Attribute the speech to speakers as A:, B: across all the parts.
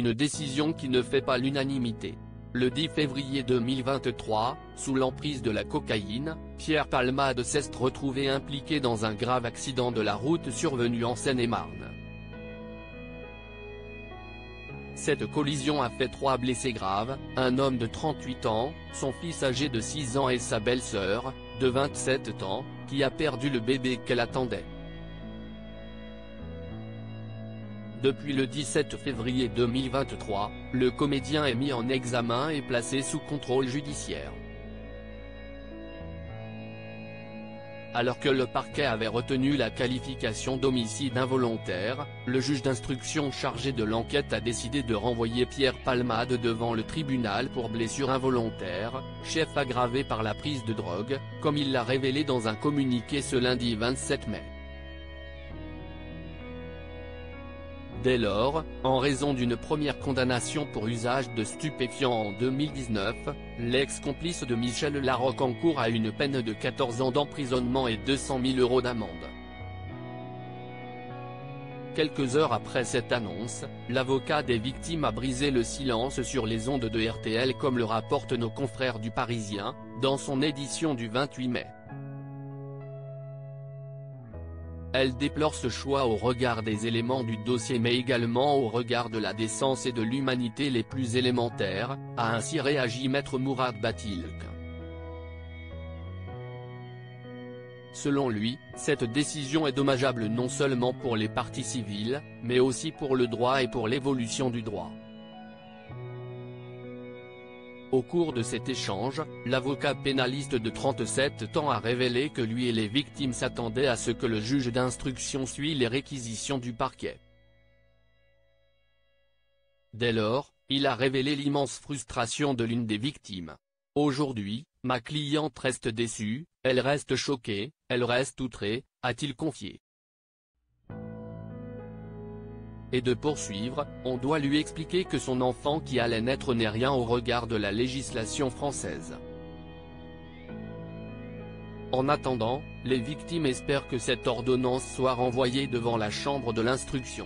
A: une décision qui ne fait pas l'unanimité. Le 10 février 2023, sous l'emprise de la cocaïne, Pierre Palmade s'est retrouvé impliqué dans un grave accident de la route survenu en Seine-et-Marne. Cette collision a fait 3 blessés graves, un homme de 38 ans, son fils âgé de 6 ans et sa belle-sœur, de 27 ans, qui a perdu le bébé qu'elle attendait. Depuis le 17 février 2023, le comédien est mis en examen et placé sous contrôle judiciaire. Alors que le parquet avait retenu la qualification d'homicide involontaire, le juge d'instruction chargé de l'enquête a décidé de renvoyer Pierre Palmade devant le tribunal pour blessure involontaire, chef aggravé par la prise de drogue, comme il l'a révélé dans un communiqué ce lundi 27 mai. Dès lors, en raison d'une première condamnation pour usage de stupéfiants en 2019, l'ex-complice de Michel Larocque encourt à une peine de 14 ans d'emprisonnement et 200 000 € d'amende. Quelques heures après cette annonce, l'avocat des victimes a brisé le silence sur les ondes de RTL comme le rapportent nos confrères du Parisien, dans son édition du 28 mai. Elle déplore ce choix au regard des éléments du dossier mais également au regard de la décence et de l'humanité les plus élémentaires, a ainsi réagi Maître Mourad Batilk. Selon lui, cette décision est dommageable non seulement pour les parties civiles, mais aussi pour le droit et pour l'évolution du droit. Au cours de cet échange, l'avocat pénaliste de 37 ans a révélé que lui et les victimes s'attendaient à ce que le juge d'instruction suive les réquisitions du parquet. Dès lors, il a révélé l'immense frustration de l'une des victimes. « Aujourd'hui, ma cliente reste déçue, elle reste choquée, elle reste outrée », a-t-il confié. Et de poursuivre, on doit lui expliquer que son enfant qui allait naître n'est rien au regard de la législation française. En attendant, les victimes espèrent que cette ordonnance soit renvoyée devant la chambre de l'instruction.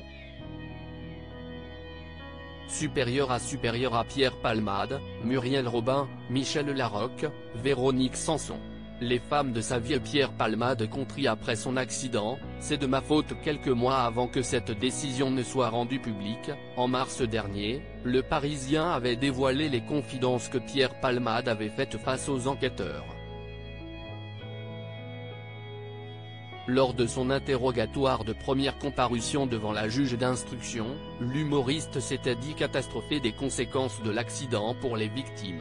A: Supérieur à Pierre Palmade, Muriel Robin, Michel Larocque, Véronique Sanson. Les femmes de sa vie. Pierre Palmade contrit après son accident, « C'est de ma faute ». Quelques mois avant que cette décision ne soit rendue publique, en mars dernier, le Parisien avait dévoilé les confidences que Pierre Palmade avait faites face aux enquêteurs. Lors de son interrogatoire de première comparution devant la juge d'instruction, l'humoriste s'était dit catastrophé des conséquences de l'accident pour les victimes.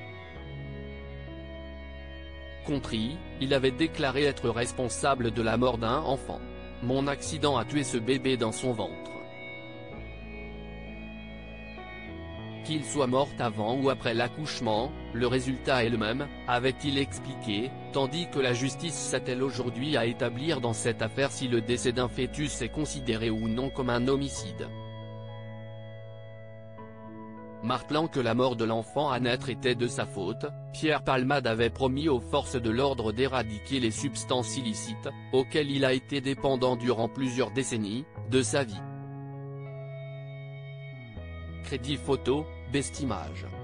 A: Contrit, il avait déclaré être responsable de la mort d'un enfant. « Mon accident a tué ce bébé dans son ventre. Qu'il soit mort avant ou après l'accouchement, le résultat est le même », avait-il expliqué, tandis que la justice s'attelle aujourd'hui à établir dans cette affaire si le décès d'un fœtus est considéré ou non comme un homicide. Martelant que la mort de l'enfant à naître était de sa faute, Pierre Palmade avait promis aux forces de l'ordre d'éradiquer les substances illicites, auxquelles il a été dépendant durant plusieurs décennies, de sa vie. Crédit photo, Bestimage.